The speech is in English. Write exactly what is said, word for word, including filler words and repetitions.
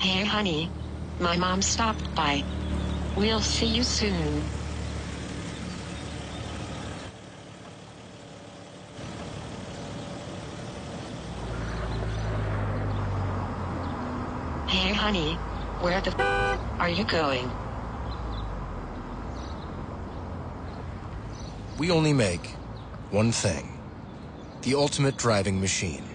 Hey honey, my mom stopped by. We'll see you soon. Hey honey, where the f are you going? We only make one thing. The ultimate driving machine.